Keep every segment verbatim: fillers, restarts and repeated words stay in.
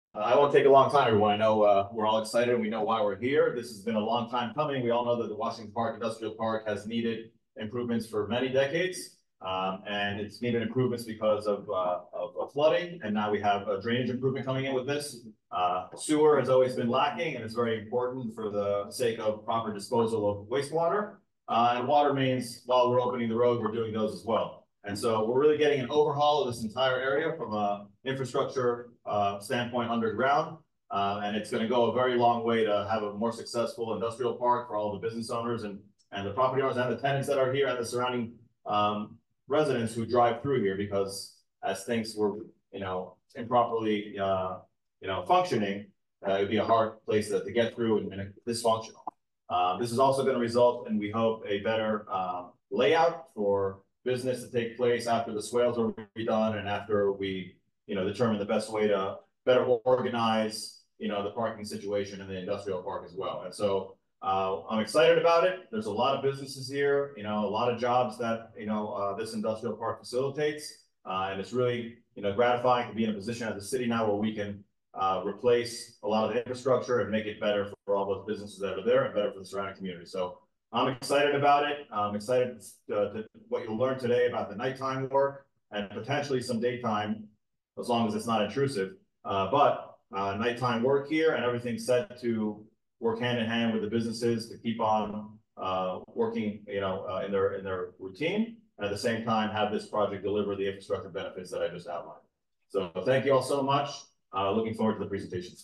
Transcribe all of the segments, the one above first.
Uh, I won't take a long time, everyone. I know uh, we're all excited and we know why we're here. This has been a long time coming. We all know that the Washington Park Industrial Park has needed improvements for many decades. Um, and it's needed improvements because of, uh, of, of flooding. And now we have a drainage improvement coming in with this. Uh, sewer has always been lacking, and it's very important for the sake of proper disposal of wastewater. Uh, and water mains, while we're opening the road, we're doing those as well. And so we're really getting an overhaul of this entire area from a infrastructure uh, standpoint underground. Uh, and it's going to go a very long way to have a more successful industrial park for all the business owners and, and the property owners and the tenants that are here and the surrounding um, residents who drive through here, because as things were, you know, improperly, uh, you know, functioning, uh, it would be a hard place to, to get through and, and dysfunctional. Uh, this is also going to result in, we hope, a better uh, layout for business to take place after the swales are redone and after we, you know, determine the best way to better organize, you know, the parking situation in the industrial park as well. And so uh, I'm excited about it. There's a lot of businesses here, you know, a lot of jobs that, you know, uh, this industrial park facilitates. Uh, and it's really, you know, gratifying to be in a position as a city now where we can uh, replace a lot of the infrastructure and make it better for all those businesses that are there and better for the surrounding community. So I'm excited about it. I'm excited to, to what you'll learn today about the nighttime work and potentially some daytime, as long as it's not intrusive. Uh, but uh, nighttime work here, and everything's set to work hand in hand with the businesses to keep on uh, working, you know, uh, in their in their routine, and at the same time have this project deliver the infrastructure benefits that I just outlined. So thank you all so much. Uh, looking forward to the presentations.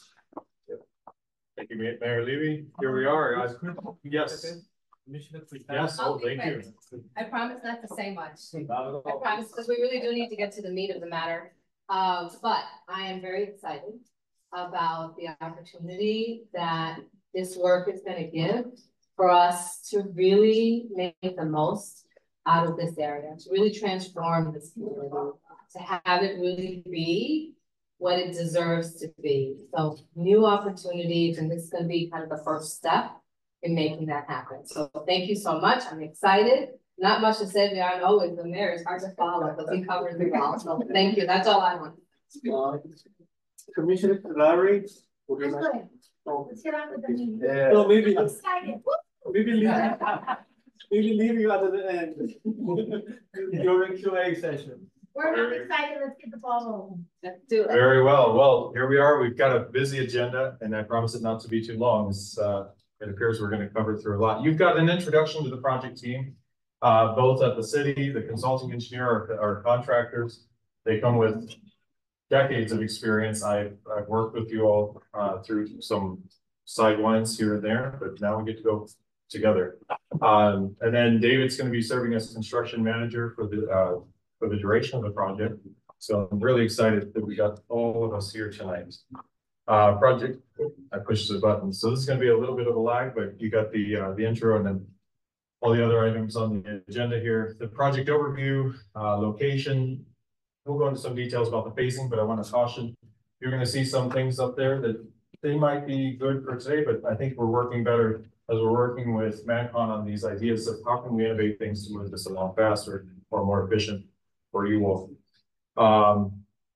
Thank you, Mayor Levy. Here we are. Uh, yes. Yes, oh, thank you. I promise not to say much. I promise, because we really do need to get to the meat of the matter. Uh, but I am very excited about the opportunity that this work is going to give for us to really make the most out of this area, to really transform this community, to have it really be what it deserves to be. So new opportunities, and this is going to be kind of the first step in making that happen. So thank you so much. I'm excited. Not much to say. I know is the mayor is hard to follow because he covers the all. So thank you. That's all I want. Uh, Commissioner Larry. Okay. Let's get on with the meeting. Yeah. So maybe I'm excited. Maybe leave maybe leave you at the end during Q and A session. We're not excited. Let's get the ball rolling. Let's do it. Very well. Well, here we are. We've got a busy agenda, and I promise it not to be too long. It's, uh, it appears we're going to cover through a lot. You've got an introduction to the project team, uh, both at the city, the consulting engineer, our, our contractors. They come with decades of experience. I've, I've worked with you all uh, through some sidewinds here and there, but now we get to go together. Um, and then David's going to be serving as construction manager for the uh, for the duration of the project. So I'm really excited that we got all of us here tonight. Uh, project, I pushed the button. So this is going to be a little bit of a lag, but you got the uh, the intro and then all the other items on the agenda here. The project overview, uh, location. We'll go into some details about the phasing, but I want to caution, you're going to see some things up there that they might be good for today, but I think we're working better as we're working with ManCon on these ideas of how can we innovate things to move this along faster or more efficient for you all. Um,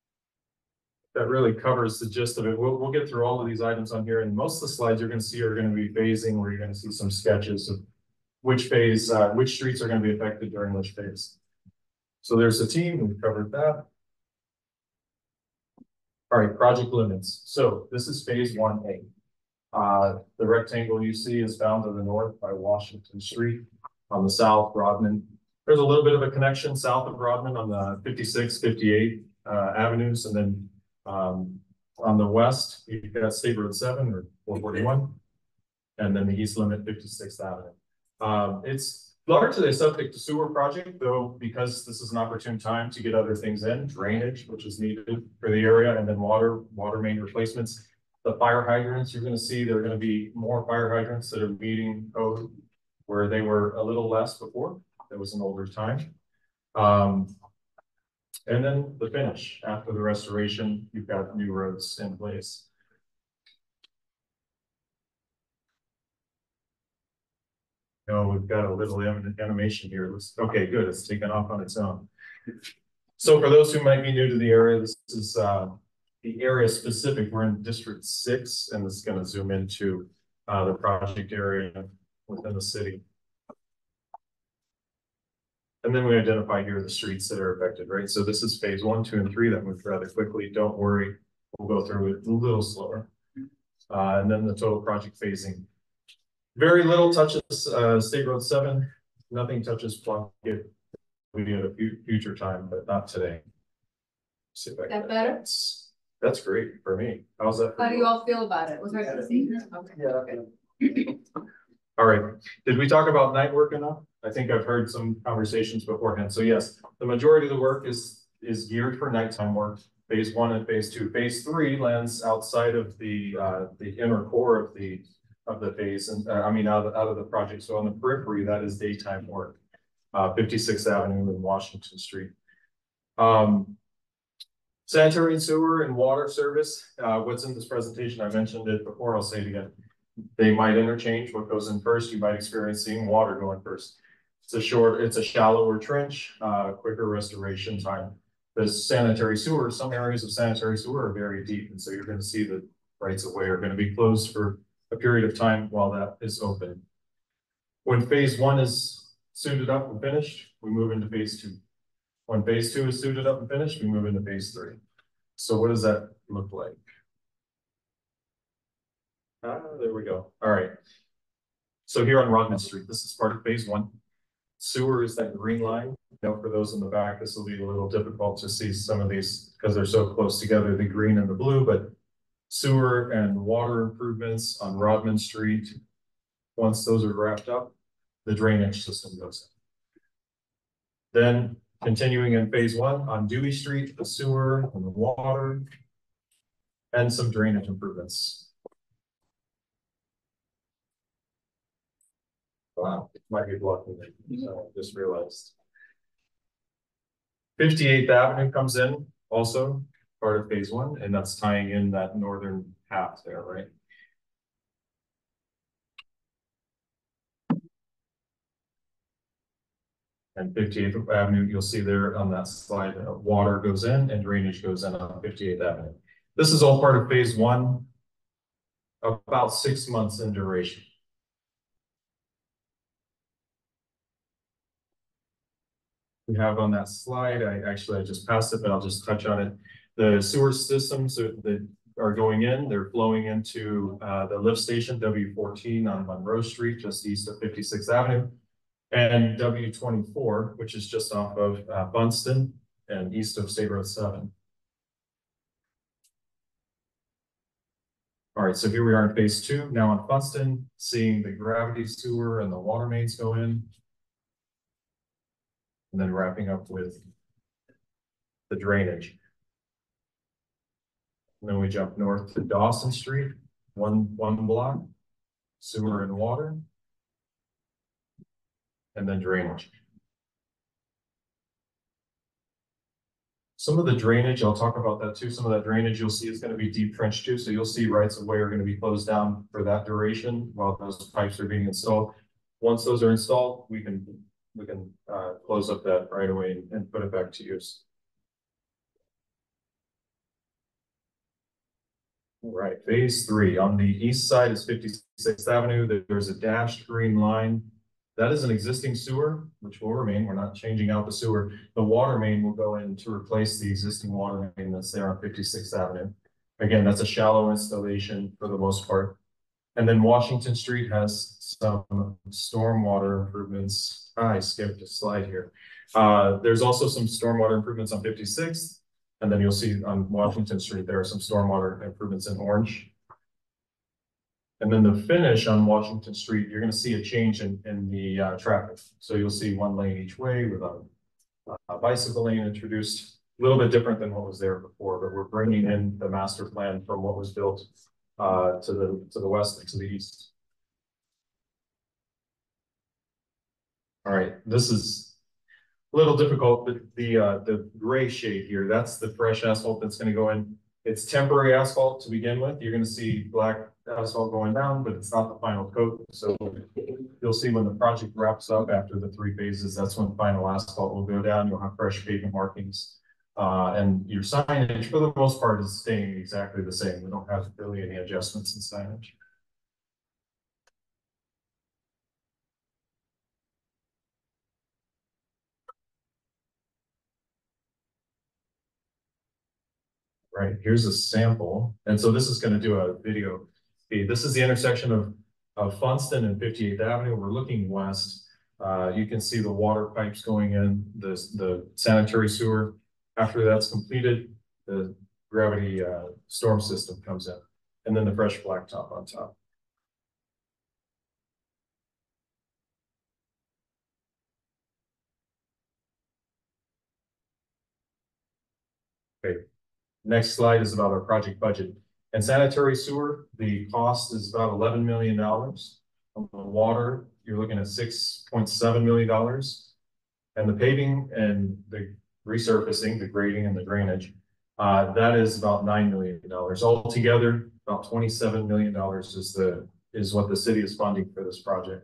that really covers the gist of it. We'll, we'll get through all of these items on here, and most of the slides you're going to see are going to be phasing, where you're going to see some sketches of which phase, uh, which streets are going to be affected during which phase. So there's a team, we've covered that. All right, project limits. So this is phase one A. Uh, the rectangle you see is bound to the north by Washington Street. On the south, Rodman. There's a little bit of a connection south of Rodman on the fifty-six, fifty-eight uh, avenues. And then um, on the west, you've got State Road seven or four forty-one. And then the east limit, fifty-sixth Avenue. Um, it's largely a subject to sewer project, though, because this is an opportune time to get other things in, drainage, which is needed for the area, and then water, water main replacements. The fire hydrants, you're going to see there are going to be more fire hydrants that are meeting code where they were a little less before. That was an older time. Um, and then the finish. After the restoration, you've got new roads in place. Oh, we've got a little animation here. Let's, okay, good. It's taken off on its own. So for those who might be new to the area, this is uh, the area specific, we're in District Six, and this is gonna zoom into uh, the project area within the city. And then we identify here the streets that are affected, right? So this is phase one, two, and three that moved rather quickly. Don't worry, we'll go through it a little slower. Uh, and then the total project phasing. Very little touches uh, State Road seven. Nothing touches Plunkett. We need a future time, but not today. See if I That can- better? That's, that's great for me. How's that? for How do you all feel about it? Was there a Okay. Yeah. All right. Did we talk about night work enough? I think I've heard some conversations beforehand. So yes, the majority of the work is, is geared for nighttime work. Phase one and phase two. Phase three lands outside of the, uh, the inner core of the, of the phase. And uh, I mean, out of, out of the project. So on the periphery, that is daytime work. Uh, fifty-sixth Avenue and Washington Street. Um, sanitary and sewer and water service. Uh, what's in this presentation? I mentioned it before. I'll say it again. They might interchange. What goes in first, you might experience seeing water going first. It's a short, it's a shallower trench, uh, quicker restoration time. The sanitary sewer, some areas of sanitary sewer are very deep. And so you're going to see the rights of way are going to be closed for a period of time while that is open. When phase one is suited up and finished, we move into phase two. When phase two is suited up and finished, we move into phase three. So what does that look like? Ah, there we go. All right. So here on Rodman Street, this is part of phase one. Sewer is that green line. You know, for those in the back, this will be a little difficult to see some of these because they're so close together, the green and the blue, but sewer and water improvements on Rodman Street. Once those are wrapped up, the drainage system goes in. Then continuing in phase one on Dewey Street, the sewer and the water and some drainage improvements. Wow, it might be blocking it, so I just realized. fifty-eighth Avenue comes in also part of phase one, and that's tying in that northern half there, right? And fifty-eighth Avenue, you'll see there on that slide, uh, water goes in and drainage goes in on fifty-eighth Avenue. This is all part of phase one, about six months in duration. We have on that slide, I actually, I just passed it, but I'll just touch on it. The sewer systems that are going in, they're flowing into uh, the lift station, W fourteen on Monroe Street, just east of fifty-sixth Avenue. And W twenty-four, which is just off of uh, Bunston and east of State Road seven. All right, so here we are in phase two, now on Bunston, seeing the gravity sewer and the water mains go in. And then wrapping up with the drainage. And then we jump north to Dawson Street, one, one block, sewer and water. And then drainage. Some of the drainage, I'll talk about that too. Some of that drainage you'll see is going to be deep trench too. So you'll see rights of way are going to be closed down for that duration while those pipes are being installed. Once those are installed, we can we can uh, close up that right away and, and put it back to use. All right, phase three on the east side is fifty-sixth Avenue. There's a dashed green line. That is an existing sewer, which will remain. We're not changing out the sewer. The water main will go in to replace the existing water main that's there on fifty-sixth Avenue. Again, that's a shallow installation for the most part. And then Washington Street has some stormwater improvements. Ah, I skipped a slide here. Uh, there's also some stormwater improvements on fifty-sixth. And then you'll see on Washington Street, there are some stormwater improvements in orange. And then the finish on Washington Street, you're going to see a change in, in the uh, traffic. So you'll see one lane each way with a, a bicycle lane introduced, a little bit different than what was there before, but we're bringing in the master plan from what was built uh, to the to the west and to the east. All right, this is a little difficult, but the uh, the gray shade here, that's the fresh asphalt that's going to go in. It's temporary asphalt to begin with. You're going to see black asphalt going down, but it's not the final coat. So you'll see when the project wraps up after the three phases, that's when final asphalt will go down. You'll have fresh pavement markings. Uh, and your signage, for the most part, is staying exactly the same. We don't have really any adjustments in signage. Right, here's a sample. And so this is going to do a video feed. This is the intersection of, of Funston and fifty-eighth Avenue. We're looking west. Uh, you can see the water pipes going in, the, the sanitary sewer. After that's completed, the gravity uh, storm system comes in, and then the fresh blacktop on top. Okay, next slide is about our project budget. And sanitary sewer, the cost is about eleven million dollars. On the water, you're looking at six point seven million dollars. And the paving and the resurfacing, the grading and the drainage, uh, that is about nine million dollars. Altogether, about twenty-seven million dollars is the is what the city is funding for this project.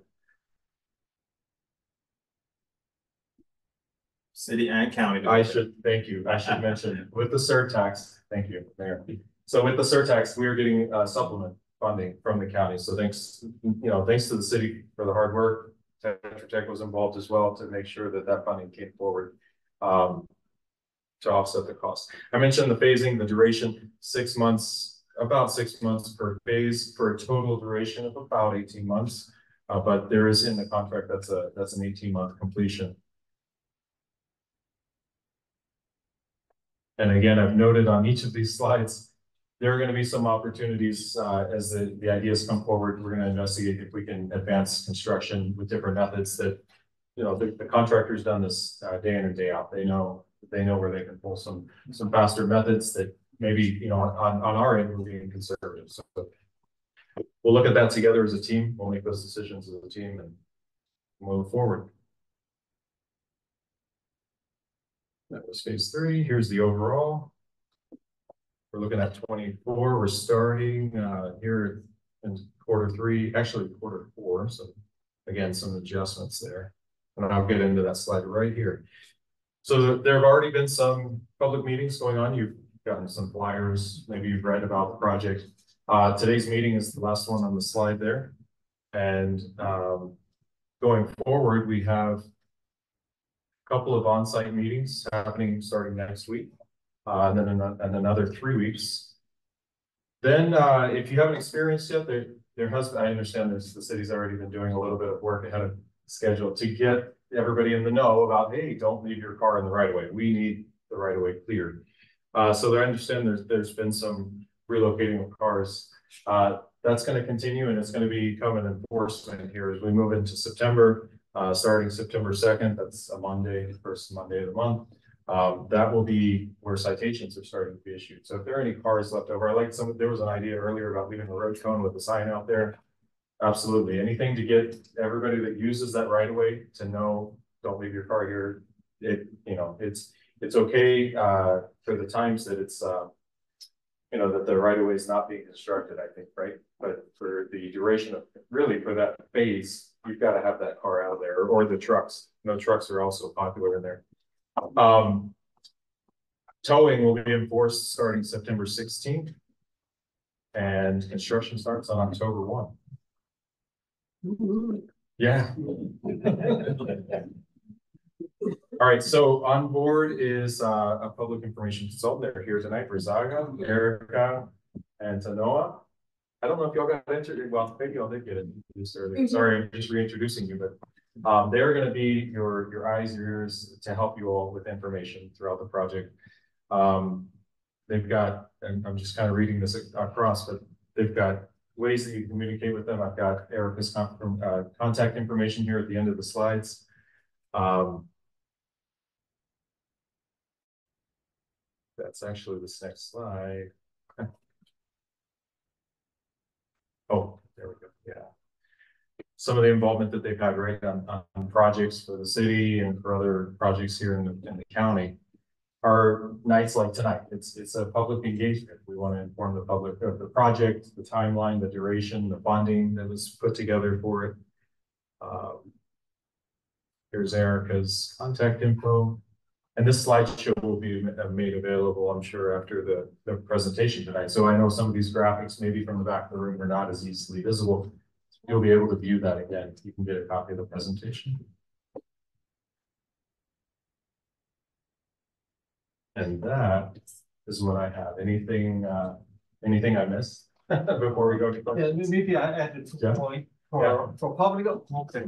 City and county. I should, thank you, I should mention, with the surtax, thank you, Mayor. So with the surtax, we are getting uh, supplement funding from the county. So thanks, you know, thanks to the city for the hard work. Tetra Tech was involved as well to make sure that that funding came forward um, to offset the cost. I mentioned the phasing, the duration, six months, about six months per phase for a total duration of about eighteen months. Uh, but there is in the contract, that's a that's an eighteen month completion. And again, I've noted on each of these slides, there are going to be some opportunities uh, as the, the ideas come forward. We're going to investigate if we can advance construction with different methods that, you know, the, the contractor's done this uh, day in and day out. They know, they know where they can pull some, some faster methods that maybe, you know, on, on our end, we're being conservative. So we'll look at that together as a team. We'll make those decisions as a team and move forward. That was phase three. Here's the overall. We're looking at twenty-four. We're starting uh, here in quarter three, actually quarter four. So again, some adjustments there. And I'll get into that slide right here. So there have already been some public meetings going on. You've gotten some flyers. Maybe you've read about the project. Uh, today's meeting is the last one on the slide there. And um, going forward, we have couple of on-site meetings happening starting next week, uh, and then an and another three weeks. Then, uh, if you haven't experienced yet, there there has. I understand there's the city's already been doing a little bit of work ahead of schedule to get everybody in the know about, hey, don't leave your car in the right of way. We need the right of way cleared. Uh, so I understand there's there's been some relocating of cars. Uh, that's going to continue, and it's going to become an enforcement here as we move into September. Uh, starting September second, that's a Monday, first Monday of the month. Um, that will be where citations are starting to be issued. So if there are any cars left over, I like some, there was an idea earlier about leaving a road cone with a sign out there. Absolutely. Anything to get everybody that uses that right of way to know, don't leave your car here. It, you know, it's, it's okay, uh, for the times that it's, uh, you know, that the right of way is not being constructed, I think, right? But for the duration of, really for that phase, you've got to have that car out of there, or, or the trucks. No, trucks are also popular in there. Um, towing will be enforced starting September sixteenth, and construction starts on October first. Yeah. All right, so on board is uh, a public information consultant. They're here tonight, Rizaga, Erica, and Tanoa. I don't know if y'all got introduced. Well, maybe y'all did get introduced earlier. Mm-hmm. Sorry, I'm just reintroducing you, but um, they're going to be your your eyes, your ears to help you all with information throughout the project. Um, they've got, and I'm just kind of reading this across, but they've got ways that you communicate with them. I've got Erica's con uh, contact information here at the end of the slides. Um, that's actually this next slide. Oh, there we go. Yeah. Some of the involvement that they've had right on, on projects for the city and for other projects here in the, in the county are nights like tonight. It's it's a public engagement. We want to inform the public of the project, the timeline, the duration, the funding that was put together for it. Um, here's Erica's contact info. And this slideshow will be ma- made available, I'm sure, after the, the presentation tonight. So I know some of these graphics, maybe from the back of the room, are not as easily visible. You'll be able to view that again. You can get a copy of the presentation. And that is what I have. Anything, uh, anything I missed before we go to? Yeah, maybe I added two Yeah. point Yeah. for, for public, okay.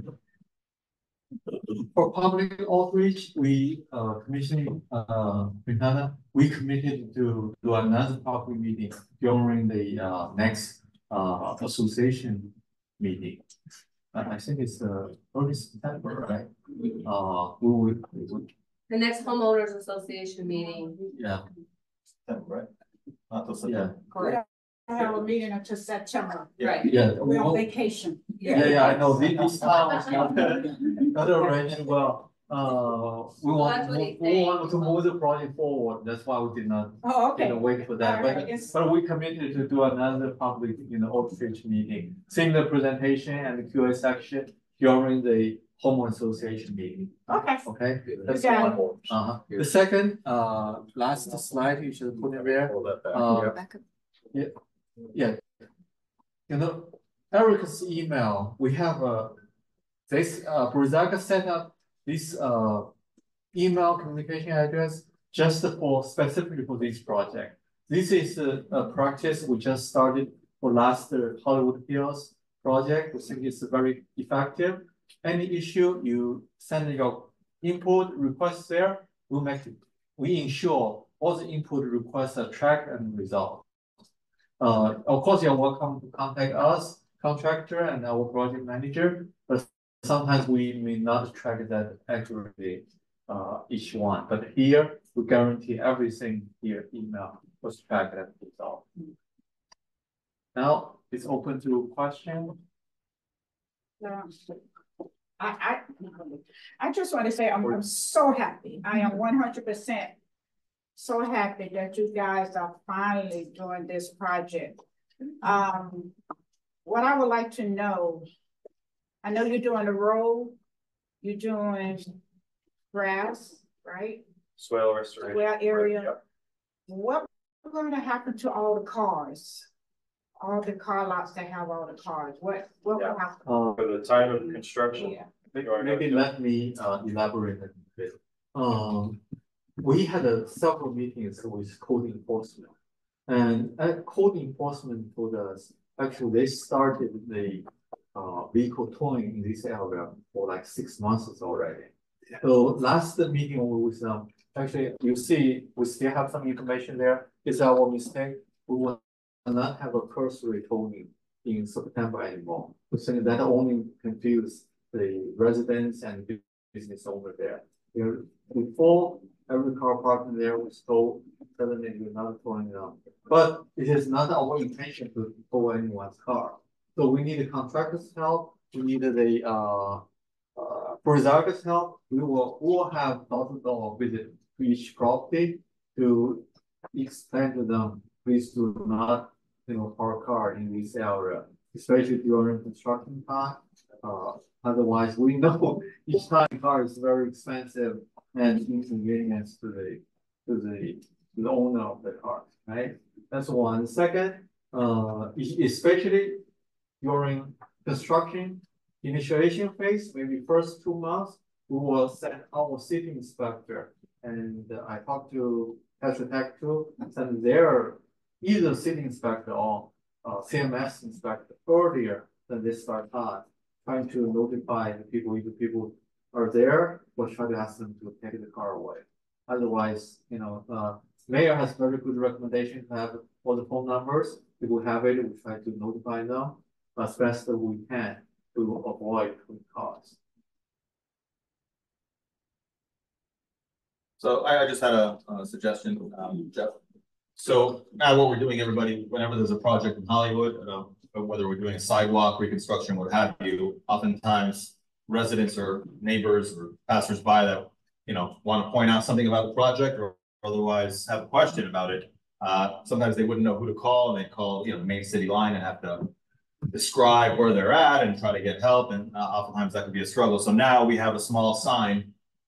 For public outreach, we, uh, commission, uh, Quintana, we committed to do another public meeting during the, uh, next, uh, association meeting. Uh, I think it's, uh, early September, right? Uh, we would, we would, The next homeowners association meeting. yeah, Right? Not till yeah, September. Correct. I have a meeting until September. Right. yeah. We're on we- vacation. Yeah, yeah, I know, this, this time is not, not arranged well, uh, we Well, want, that's to what move- he's we saying. want to move the project forward, that's why we did not, Oh, you know, okay. wait for that, All right, but, yes. but we committed to do another public, you know, outreach meeting. Similar presentation and the Q A section during the homeowner association meeting, Okay. okay? That's got one it. more. Uh-huh, the second, uh, last slide, you should put it there, Hold that back. uh, Yep. yeah. You know, Eric's email, we have a, this, uh, Bruzaga set up this, uh, email communication address just for specifically for this project. This is a, a practice we just started for last uh, Hollywood Hills project. We think it's very effective. Any issue, you send your input requests there, we'll make it, we ensure all the input requests are tracked and resolved. Uh, of course, you're welcome to contact us, contractor and our project manager, but sometimes we may not track that accurately, uh, each one. But here, we guarantee everything here, email was tracked and resolved. Now, it's open to question. Um, I, I, I just want to say, I'm, I'm so happy. I am one hundred percent so happy that you guys are finally doing this project. Um, what I would like to know, I know you're doing the road, you're doing grass, right? Swale restoration. Swale area. Yep. What's going to happen to all the cars? All the car lots that have all the cars, what, what will happen? Uh, For the time of construction. Yeah. Maybe let me uh elaborate a bit. Um, we had a several meetings with code enforcement. And at code enforcement told us, actually, they started the uh vehicle towing in this area for like six months already. So last meeting with them, actually, you see, we still have some information there. It's our mistake. We will not have a cursory towing in September anymore. We think that only confuse the residents and business over there. There, before every car parking there was told, suddenly we're not towing them. But it is not our intention to tow anyone's car. So we need the contractor's help. We need the uh, uh, Bruzaga's help. We will, we will have door-to-door visit to each property to explain to them, please do not, you know, park car in this area, especially during construction time. Uh, otherwise, we know each time car is very expensive and inconvenience to the to the, to the owner of the car, right? That's one. Second, uh, e- especially during construction initiation phase, maybe first two months, we will send our city inspector. And I talked to Tetra Tech too, send their either city inspector or uh, C M S inspector earlier than they start time, trying to notify the people, if the people are there, we'll try to ask them to take the car away. Otherwise, you know, uh, mayor has very good recommendation to have all the phone numbers. If we have it, we try to notify them as best as we can to avoid cars. So I, I just had a, a suggestion, um, Jeff. So now what we're doing, everybody, whenever there's a project in Hollywood, uh, whether we're doing a sidewalk, reconstruction, what have you, oftentimes residents or neighbors or passersby that, you know, want to point out something about the project or otherwise have a question about it. Uh, sometimes they wouldn't know who to call and they call, you know, the main city line and have to describe where they're at and try to get help. And uh, oftentimes that could be a struggle. So now we have a small sign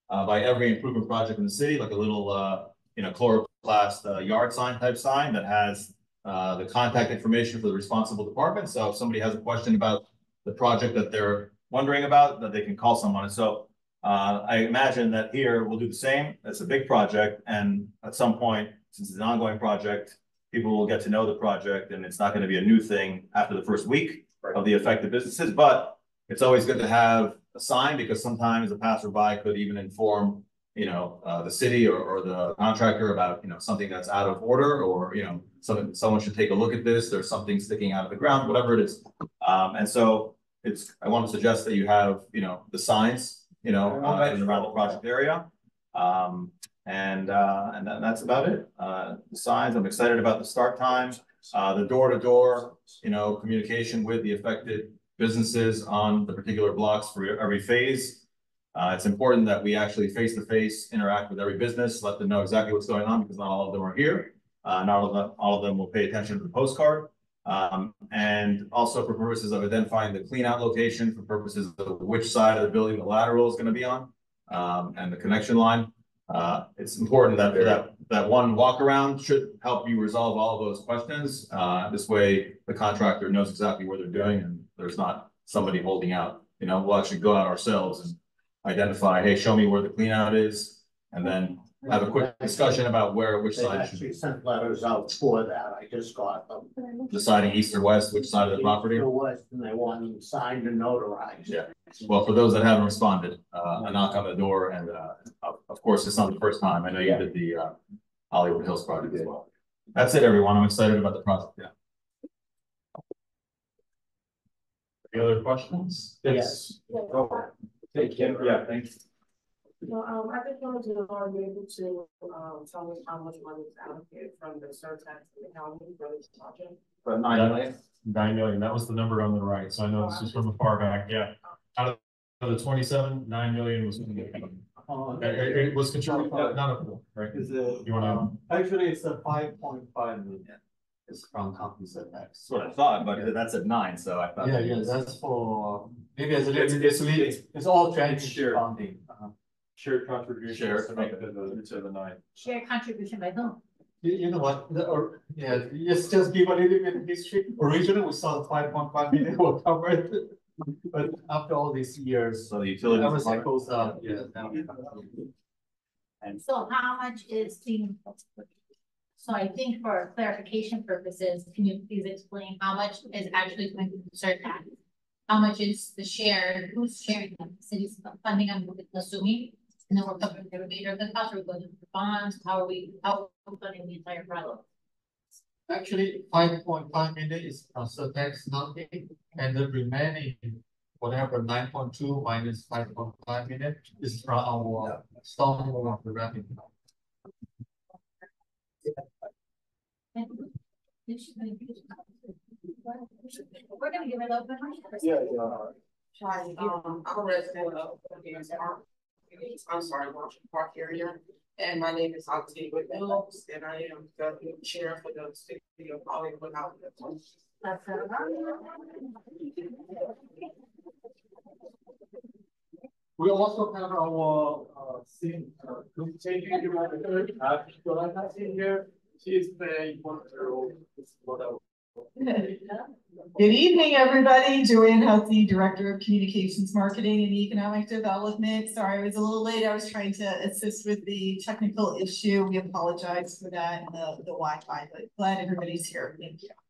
uh, by every improvement project in the city, like a little, uh, you know, chloroplast uh, yard sign type sign that has uh, the contact information for the responsible department. So if somebody has a question about the project that they're wondering about, that they can call someone. And so uh, I imagine that here we'll do the same. It's a big project, and at some point, since it's an ongoing project, people will get to know the project, and it's not going to be a new thing after the first week of the affected businesses. But it's always good to have a sign, because sometimes a passerby could even inform, you know, uh, the city or, or the contractor about, you know, something that's out of order, or, you know, something, someone should take a look at this. There's something sticking out of the ground, whatever it is. Um, and so it's, I want to suggest that you have, you know, the signs, you know, uh, in and around the project area. Um, and, uh, and that, that's about it. Uh, the signs, I'm excited about the start time, uh, the door to door, you know, communication with the affected businesses on the particular blocks for every phase. Uh, it's important that we actually face to face interact with every business, let them know exactly what's going on, because not all of them are here. Uh, not all of them, all of them will pay attention to the postcard. Um, and also for purposes of identifying the clean out location, for purposes of which side of the building the lateral is going to be on, um, and the connection line. Uh, it's important that that that one walk around should help you resolve all of those questions. Uh, this way, the contractor knows exactly where they're doing, and there's not somebody holding out. You know, we'll actually go out ourselves and identify, hey, show me where the clean out is, and then have a quick discussion about where, which They side should actually be. sent letters out for that. I just got them. Deciding east or west, which side of the property. East or west, and they want them signed and notarized. Yeah. Well, for those that haven't responded, uh, a knock on the door, and uh, of, of course, it's not the first time. I know you did the uh, Hollywood Hills project as well. That's it, everyone. I'm excited about the project. Yeah. Any other questions? Yes. Take care. Yeah, thanks. Well, um, I just wanted to know, are you able to, um, tell me how much money is allocated from the surtax to the county for this project? For nine million. Nine million, that was the number on the right, so I know this is from the far back, yeah. Out of the twenty-seven, nine million was. Uh, It, it- it was controlled, not not a full, right? Is it, You wanna- um, actually, it's a five point five million. It's from county setbacks. That's what I thought, but that's at nine, so I thought. Yeah, yeah, that's for, maybe it's, It's- it's, it's it's, leading. it's all transit shared. funding. Uh-huh. Shared contribution. Shared, to make the, the, to the nine. Share contribution by whom? You, you know what, the, or, yeah, let's just give a little bit of history. Originally, we saw the five point five million were covered. But after all these years, So the utilities. everything goes up, yeah. now- And so how much is being, so I think for clarification purposes, can you please explain how much is actually going to be surtax? How much is the share, who's sharing them, city's funding, I'm assuming, and then we're covering the remainder of the cost, we're going to the bonds, how are we, how are we funding the entire project? Actually, five point five million is also tax funding, and the remaining, whatever, nine point two minus five point five million is from our stormwater of the revenue. We're gonna give it open. Yeah, yeah. Hi, um, I'm a resident of Gaines Park. I'm sorry, Washington Park area, and my name is Octavia Mills, and I am the chair for the city of Hollywood Outlet. That's a- We also have our uh thing, uh, taking director, uh, Yolanda in here, she is very important role, is what I. Good evening, everybody. Joanne Hussey, Director of Communications, Marketing and Economic Development. Sorry, I was a little late. I was trying to assist with the technical issue. We apologize for that and the, the Wi-Fi, but glad everybody's here. Thank you.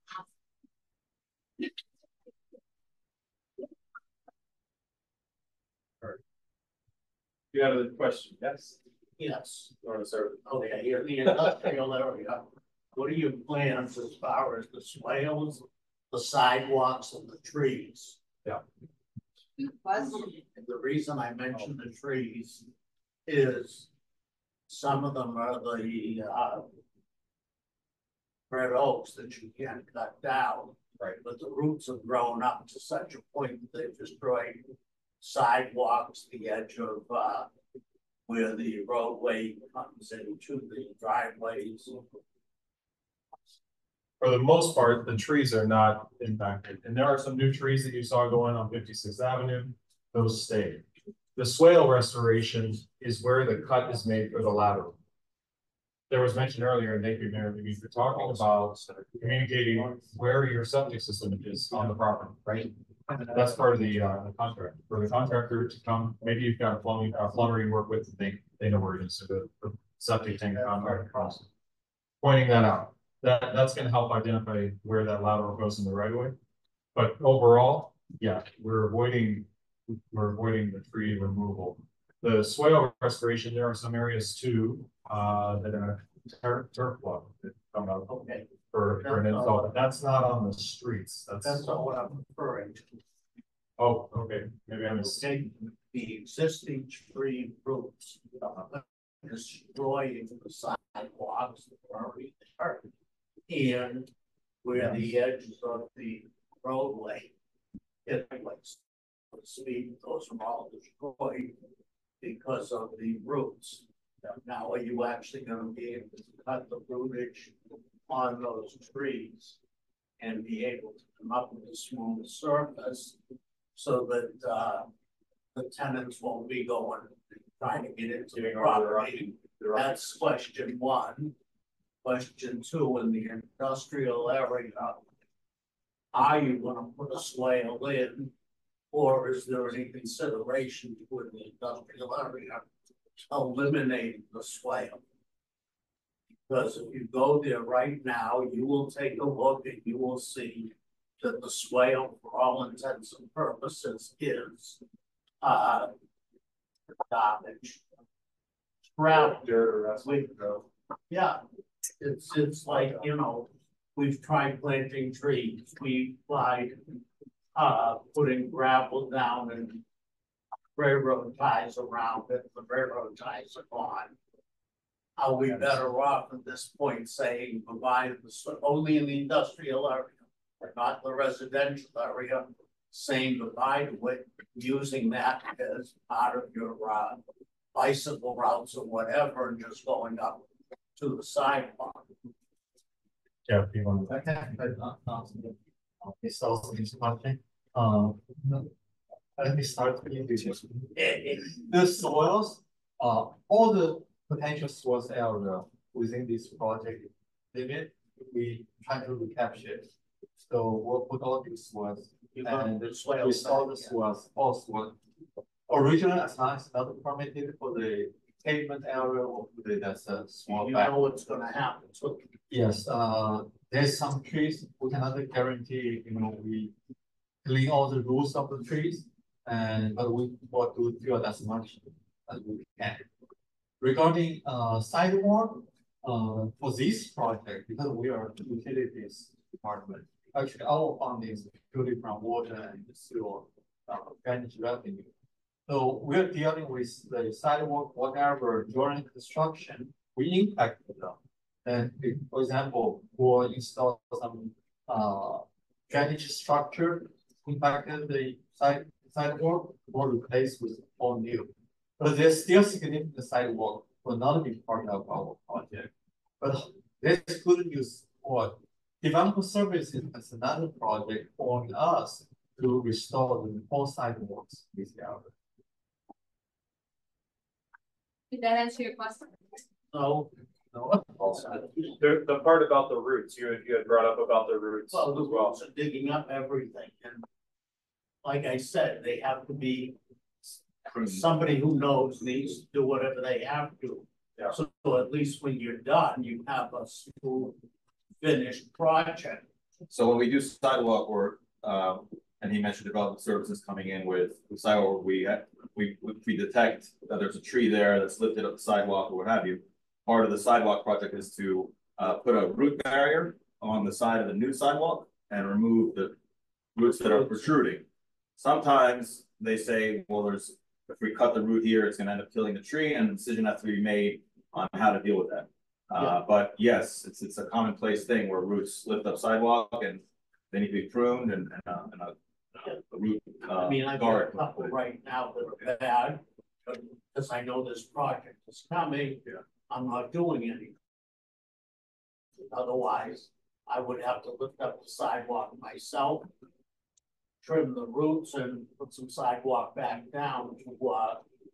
You had a question, yes? Yes. You want to start? Okay, here in the industrial area, what are your plans as far as the swales, the sidewalks and the trees? Yeah. The reason I mention the trees is some of them are the uh red oaks that you can't cut down. Right. But the roots have grown up to such a point that they've destroyed sidewalks, the edge of uh where the roadway comes into the driveways. For the most part, the trees are not impacted, and there are some new trees that you saw going on fifty-sixth Avenue, those stayed. The swale restoration is where the cut is made for the lateral. There was mentioned earlier, and Nate, you're talking about communicating where your septic system is on the property, right? That's part of the, uh, the contract, for the contractor to come, maybe you've got a plumbing, a plumber you work with, they, they know where it is, so the, the septic tank contract costs. Pointing that out, that, that's gonna help identify where that lateral goes in the right of way. But overall, yeah, we're avoiding, we're avoiding the tree removal. The swale restoration, there are some areas too, uh, that are turf, turf block that come out. Okay, For, for an install, but that's not on the streets, that's. that's not what I'm referring to. Oh, okay, maybe I mistaken. The existing tree roots, uh, destroying the sidewalks that are already there. And where the edges of the roadway hit place. The speed, those are all destroyed because of the roots. Now, are you actually gonna be able to cut the rootage on those trees and be able to come up with a smooth surface so that uh, the tenants won't be going, trying to get into the property? That's question one. Question two, in the industrial area, are you gonna put a swale in, or is there any consideration to in the industrial area eliminating the swale? Because if you go there right now, you will take a look and you will see that the swale, for all intents and purposes, is uh garbage. Gravel. Yeah, it's it's like, you know, we've tried planting trees, we tried uh putting gravel down and railroad ties around it, the railroad ties are gone. Are we better off at this point saying provide the only in the industrial area, or not the residential area, saying goodbye to it, using that as part of your uh, bicycle routes or whatever, and just going up to the sidewalk? Yeah, if you want to. Okay, but uh, uh, it's also is one thing. Uh, no, let me start with this. The soils, uh, all the potential soils area within this project limit, we try to recapture it. So we'll put all these soils and the restore the soils, all soils. Originally, as long as it's not permitted for the pavement area or the, that's a small. You back. know what's gonna happen. So Yes, uh, there's some trees, we cannot guarantee, you know, we clean all the roots of the trees. And, but we want to do it as much as we can. Regarding, uh, sidewalk, uh, for this project, because we are utilities department, actually our funding is purely from water and sewer, uh, drainage revenue. So we're dealing with the sidewalk, whatever, during construction, we impact them. And if, for example, we'll install some uh drainage structure impacted the side sidewalk or replace with all new. But there's still significant sidewalk will not be part of our project. But this could use what developer services as another project for us to restore the whole sidewalks this area. Did that answer your question? no, No, The, the part about the roots, you had, you had brought up about the roots well, the as well. roots are digging up everything, and like I said, they have to be somebody who knows needs to do whatever they have to. Yeah. So, so at least when you're done, you have a smooth finished project. So when we do sidewalk work, um, and he mentioned development services coming in with with sidewalk, we have, we, we detect that there's a tree there that's lifted up the sidewalk or what have you. Part of the sidewalk project is to uh, put a root barrier on the side of the new sidewalk and remove the roots that are protruding. Sometimes they say, well, there's, if we cut the root here, it's gonna end up killing the tree, and a decision has to be made on how to deal with that. Uh, yeah. But yes, it's it's a commonplace thing where roots lift up sidewalk and they need to be pruned and, and, uh, and a, a root uh, I mean, I've got guard. a couple right now that are bad, because I know this project is coming. Yeah. I'm not doing anything. Otherwise, I would have to lift up the sidewalk myself, trim the roots and put some sidewalk back down to, uh,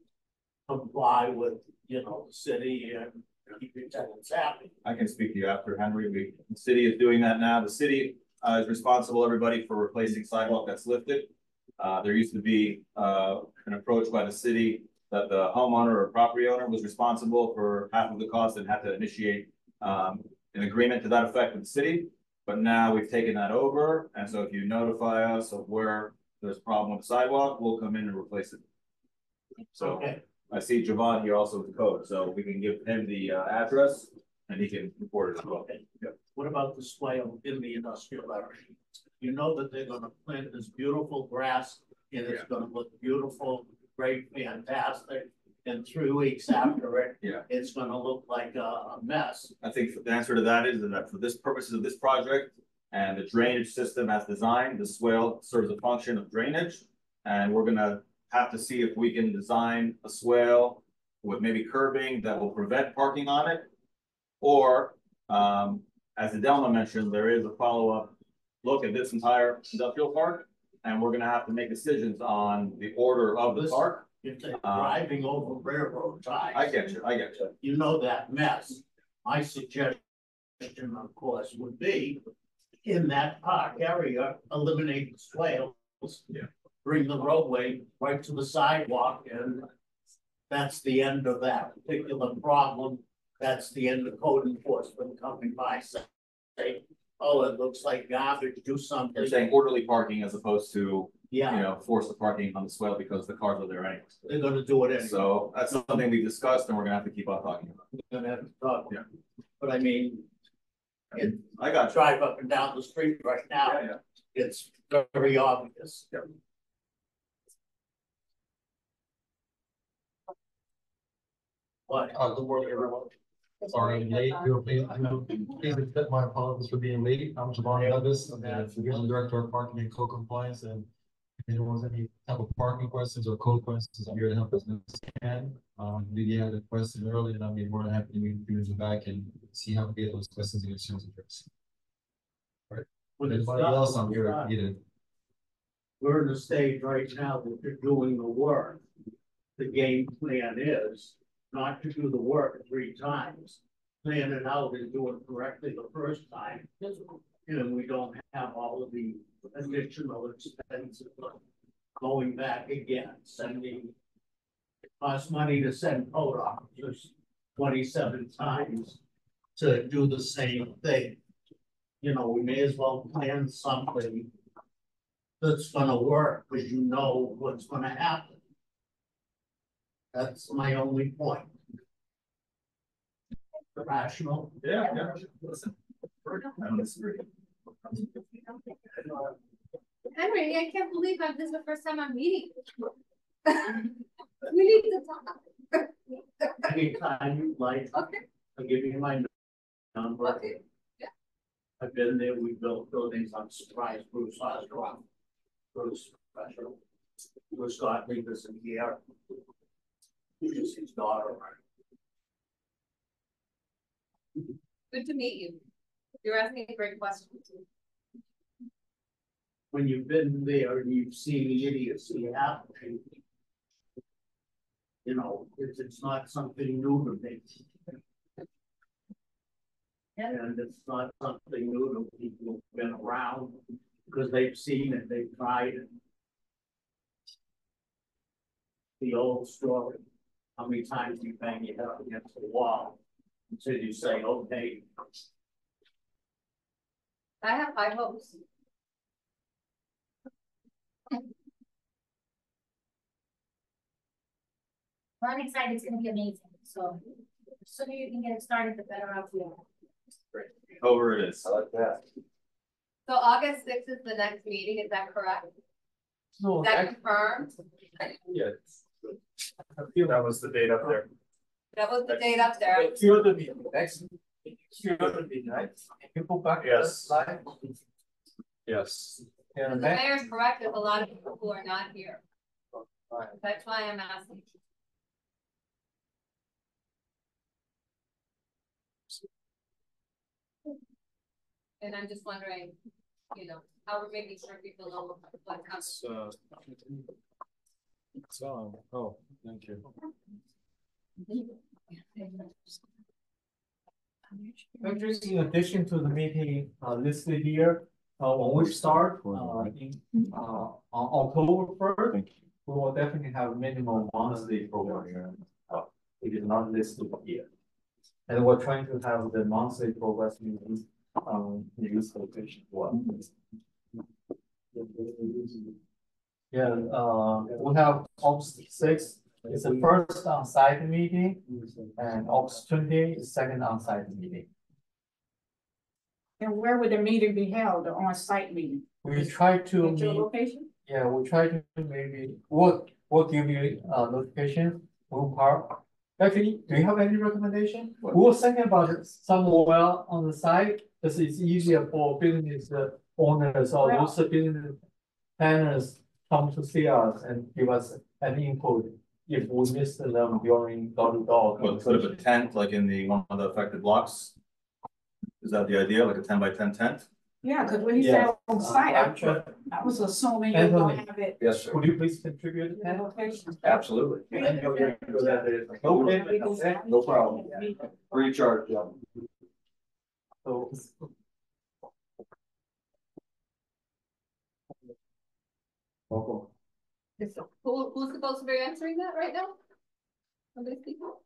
comply with, you know, the city and keep your tenants happy. I can speak to you after, Henry. We, the city is doing that now. The city uh, is responsible, everybody, for replacing sidewalk that's lifted. Uh, there used to be uh, an approach by the city that the homeowner or property owner was responsible for half of the cost and had to initiate um, an agreement to that effect with the city. But now we've taken that over. And so if you notify us of where there's a problem with the sidewalk, we'll come in and replace it. So. Okay. I see Javon here also with the code, so we can give him the uh, address and he can report it as well. Okay. What about the swale in the industrial area? You know that they're gonna plant this beautiful grass and it's gonna look beautiful, great, fantastic. And three weeks after it, Yeah. it's gonna look like a, a mess. I think the answer to that is that for this purposes of this project and the drainage system as designed, the swale serves a function of drainage. And we're gonna have to see if we can design a swale with maybe curbing that will prevent parking on it. Or, um, as Adelma mentioned, there is a follow-up look at this entire industrial park. And we're gonna have to make decisions on the order of the Listen, park. If they're Um, driving over railroad ties. I get you, I get you. You know that mess. My suggestion, of course, would be in that park area, eliminate the swales. Yeah. Bring the roadway right to the sidewalk, and that's the end of that particular problem. That's the end of code enforcement coming by saying, oh, it looks like garbage, do something. You're saying orderly parking as opposed to, you Yeah, know, force the parking on the swale because the cars are there anyways. they're gonna do it anyway. So that's something we discussed and we're gonna have to keep on talking about. We're gonna have to talk. Yeah. But I mean, it, I got you. drive up and down the street right now, Yeah, yeah. it's very obvious. Yeah. What? Uh, good morning, everyone. Sorry, I'm late. You know, please, you know, please accept my apologies for being late. I'm Javon Douglas. I'm the Division Director of Parking and Code Compliance. And if anyone has any type of parking questions or code questions, I'm here to help as much as I can. Um, we had a question earlier, and I'll be more than happy to meet you back and see how we get those questions and issues addressed. All right. When it's Anybody done, else, I'm here it's if done. needed. We're in the stage right now that they're doing the work. The game plan is not to do the work three times. Plan it out and do it correctly the first time. And we don't have all of the additional expenses going back again, sending. It costs money to send code officers twenty-seven times to do the same thing. You know, we may as well plan something that's gonna work, because you know what's gonna happen. That's my only point. Rational. Yeah, yeah. Listen. I don't disagree. Henry, I can't believe that this is the first time I'm meeting you. We need to talk. Anytime you like, Okay, I'll give you my number. okay. I've been there, we built buildings, I'm surprised Bruce Osborne. Bruce, special. Bruce Godley was in here. He's his daughter. Good to meet you. You're asking a great question. When you've been there and you've seen the idiocy happening. You know, it's, it's not something new to me. And it's not something new to people who've been around, because they've seen it, they've tried it. The old story, how many times you bang your head up against the wall until you say, okay. I have high hopes. Well, I'm excited, it's gonna be amazing, so the sooner you can get it started, the better off we are. Over it is. I like that. So August sixth is the next meeting, is that correct? No, Is that confirmed? yeah. I feel that was the date up there. That was the date up there. Cure the meeting, next, cure the meeting, right? Can you go back to the Yes. slide? Yes. Yeah, The next. mayor's correct, there's a lot of people who are not here. Right. That's why I'm asking. And I'm just wondering, you know, how we're making sure people know what comes. Uh, So, oh, thank you. Just in addition to the meeting uh listed here, uh when we start uh in uh on October first, we will definitely have minimum monthly program here. Uh, it is not listed here. And we're trying to have the monthly progress meetings um in this location as well. Yeah, uh we have August sixth, it's the first on-site meeting, and August twentieth is second on-site meeting. And where would the meeting be held, the on-site meeting? We try to At your meet, location? yeah, we try to maybe, we'll, we'll give you a notification, we'll park. Actually, do you have any recommendation? We were thinking about it somewhere on the site, because it's easier for business owners or Well- those business planners come to see us and give us an input if we miss them during door to door. What, sort of a tent, like in the, one of the affected blocks? Is that the idea, like a ten by ten tent? Yeah, cause when you Yeah. said on site, I'm I, sure- I was assuming you were gonna Anthony. have it. Yes, sir. Could you please contribute? in the location. Absolutely. Okay. No problem. Free charge, yeah. So. Welcome. Who, who's supposed to be answering that right now? Somebody speak up?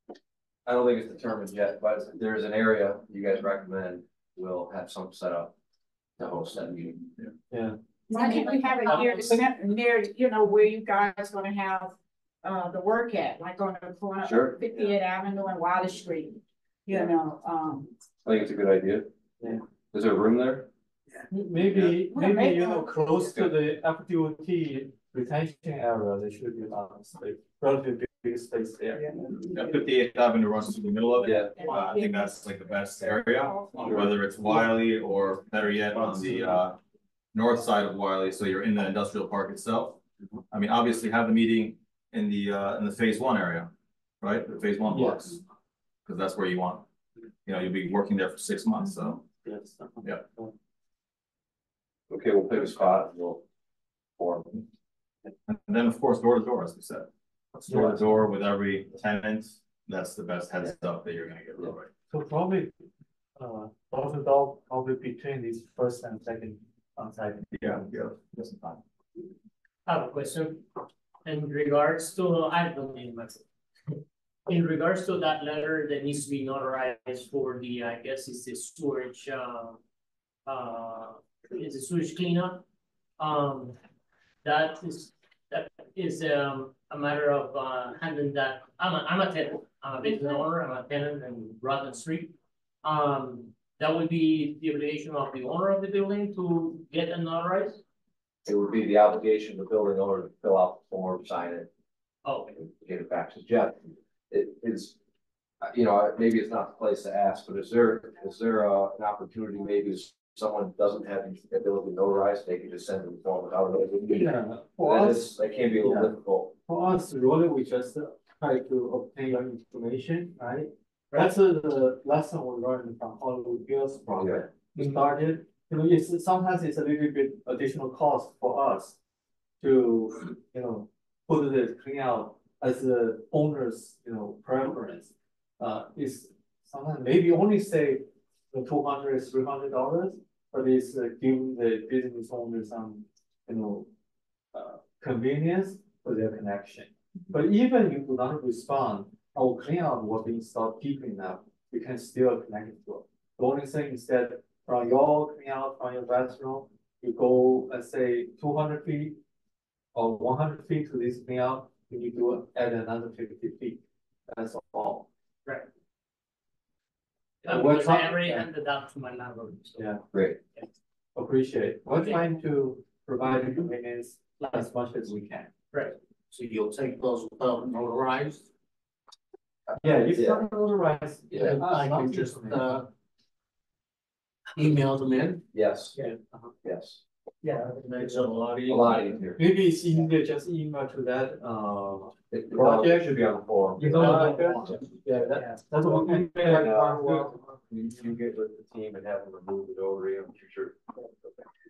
I don't think it's determined yet, but if there's an area you guys recommend, we'll have some set up to host that meeting. Yeah. Why can't we have it near the center, near, you know, where you guys gonna have, uh, the work at, like on the corner Sure. of fifty-eighth Avenue and Wallace Street? You know, um, I think it's a good idea. Yeah. Is there room there? Maybe, Yeah. maybe, you know, close to the F D O T retention area, there should be a lot of space, relatively big space there. Yeah, fifty-eighth Avenue runs through the middle of it. Yeah. Uh, I think that's like the best area, whether it's Wiley or better yet on the uh north side of Wiley, so you're in the industrial park itself. I mean, obviously have the meeting in the uh in the phase one area, right? The phase one blocks. Yes. Cause that's where you want, you know, you'll be working there for six months, so. Yes. Yeah. Okay, we'll pick a spot, and we'll form. And then, of course, door to door, as we said. Door to door with every tenant, that's the best heads up that you're gonna get, right? So probably, uh, door to door, probably between this first and second on-site. Yeah, yeah, just in time. I have a question in regards to, I don't need myself. In regards to that letter that needs to be notarized for the, I guess it's the storage, uh, uh, is the sewage cleanup. Um, that is, that is, um, a matter of, uh, handling that, I'm a, I'm a tenant, I'm a business owner, I'm a tenant in Rodman Street. Um, that would be the obligation of the owner of the building to get it notarized? It would be the obligation of the building owner to fill out the form, sign it, Oh, and get it back to Jeff. It is, uh, you know, maybe it's not the place to ask, but is there, is there uh, an opportunity, maybe if someone doesn't have the ability to notarize, they can just send them the form without it? Yeah, for That us, is, that can be a little Yeah. difficult. for us, really, we just uh, try to obtain your information, right? That's uh, the lesson we learned from Hollywood Hills project. We started, you know, it's sometimes it's a little bit additional cost for us to, you know, put the clean out as the owner's, you know, preference. Uh, is sometimes maybe only say the two hundred, three hundred dollars, but it's uh, giving the business owner some, you know, uh, convenience for their connection. But even you do not respond, our clean out will be installed deep enough, you can still connect it to it. The only thing is that from your clean out from your bathroom, you go, let's say, two hundred feet or one hundred feet to this clean out, you need to add another fifty feet. That's all. right. And Uh, we're because I trying- already yeah. handed that to my landlord, so. Yeah. Great. Appreciate. We're Okay. trying to provide the convenience as much as we can. Right. So you'll take those without notarized? Yeah, you Yeah. can notarize. Yeah, I can just, uh. Email them in? Yes, Yeah. yes. Yeah. Makes it a lot A easier. lot easier. Maybe it's easier just email to that, uh. It Project. should be on the form. You know, yeah, that, that's what we. You, you get with the team and have them remove it over, I'm sure.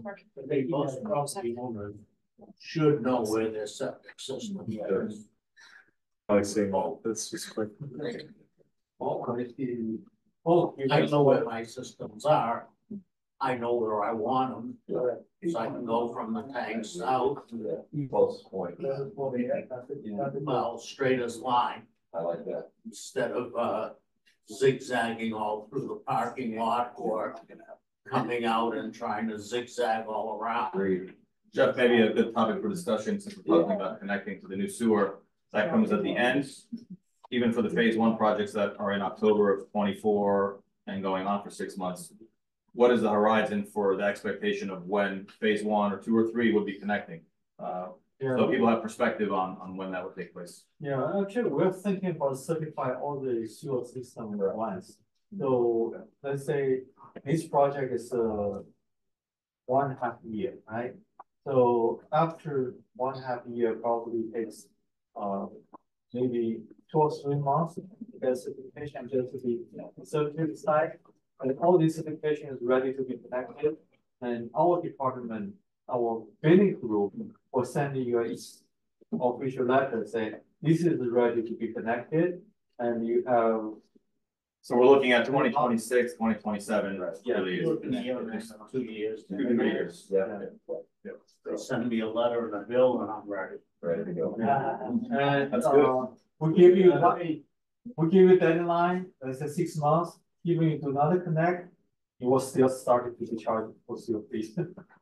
They most property owners should know where their septic system is. I see, oh, this is quick. Oh, I know where my systems are. I know where I want them, so I can go from the tank south, Close point. well, straight as line, I like that. instead of, uh, zigzagging all through the parking lot or coming out and trying to zigzag all around. Agreed. Jeff, maybe a good topic for discussion, since we're talking about connecting to the new sewer, that comes at the end. Even for the phase one projects that are in October of twenty-four and going on for six months. What is the horizon for the expectation of when phase one or two or three would be connecting? Uh, so people have perspective on, on when that would take place. Yeah, actually, we're thinking about certify all the sewer system at once. So let's say this project is uh one and a half year, right? So after one half year probably takes uh maybe two or three months, because certification just to be certified. And all this certification is ready to be connected. And our department, our billing group will send you a official letter saying this is ready to be connected, and you have. So we're looking at twenty twenty-six, twenty twenty-seven, Yeah. really. Two years, two years. Two to three years. Yeah. They send me a letter and a bill and I'm ready. Ready to go. And That's good. uh, we give you, a- we give you deadline, let's say six months, even if you do not connect, you will still start to be charged for your fees.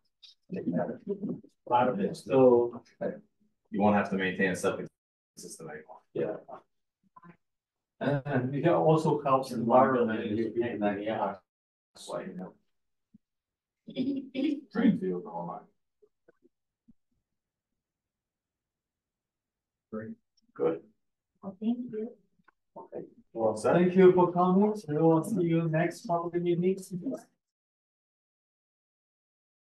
Lot of it. So, You won't have to maintain a septic system anymore. yeah. And it also helps environment if you connect, yeah. That's why, you know. Drain field, all that. Great, good. Well, thank you. Okay. Well, thank you for coming. We will see you next public meeting.